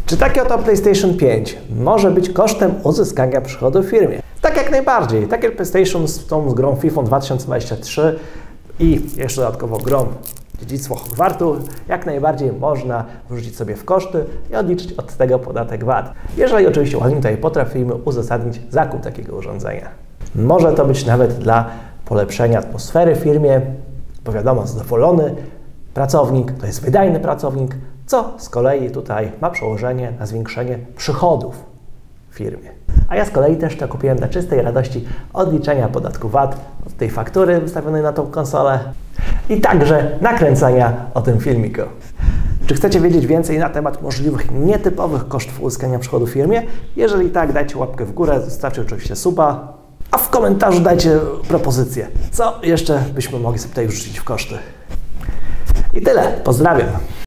Czy takie oto PlayStation 5 może być kosztem uzyskania przychodu w firmie? Tak, jak najbardziej. Takie PlayStation z tą grą FIFA 2023 i jeszcze dodatkowo grą Dziedzictwo Hogwartu jak najbardziej można wrzucić sobie w koszty i odliczyć od tego podatek VAT. Jeżeli oczywiście ładnie tutaj potrafimy uzasadnić zakup takiego urządzenia. Może to być nawet dla polepszenia atmosfery w firmie, bo wiadomo, zadowolony pracownik to jest wydajny pracownik, co z kolei tutaj ma przełożenie na zwiększenie przychodów w firmie. A ja z kolei też to kupiłem dla czystej radości odliczenia podatku VAT od tej faktury wystawionej na tą konsolę i także nakręcania o tym filmiku. Czy chcecie wiedzieć więcej na temat możliwych nietypowych kosztów uzyskania przychodu w firmie? Jeżeli tak, dajcie łapkę w górę, zostawcie oczywiście suba, a w komentarzu dajcie propozycję, co jeszcze byśmy mogli sobie tutaj wrzucić w koszty. I tyle. Pozdrawiam.